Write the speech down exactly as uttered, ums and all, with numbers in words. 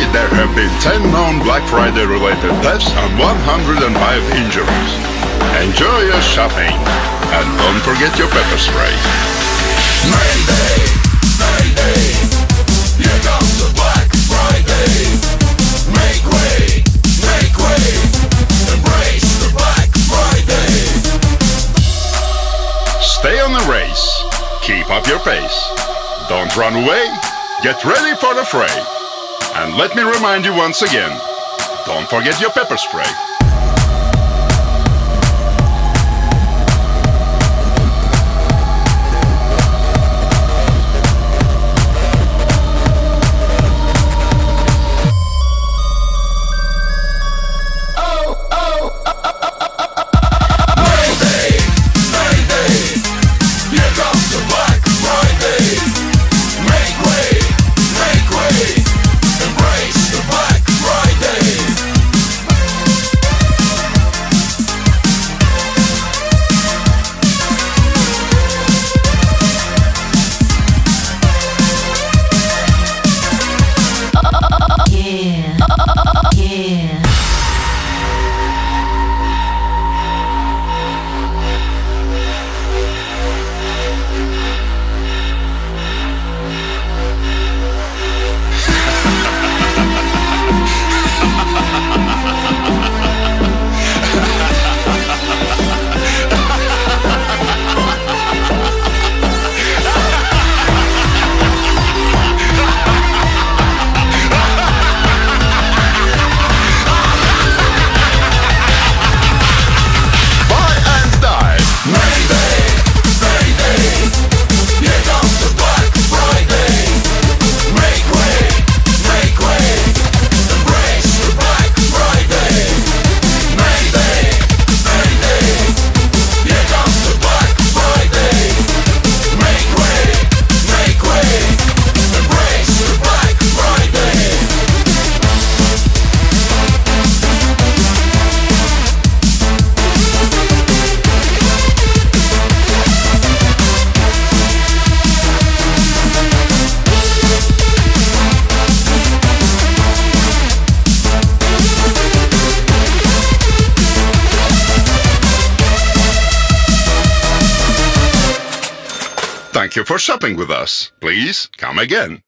there have been ten known Black Friday-related deaths and one hundred five injuries. Enjoy your shopping, and don't forget your pepper spray. Mayday, Mayday, here comes the Black Friday. Make way, make way, embrace the Black Friday. Stay on the race, keep up your pace. Don't run away, get ready for the fray. And let me remind you once again, don't forget your pepper spray. Thank you for shopping with us. Please come again.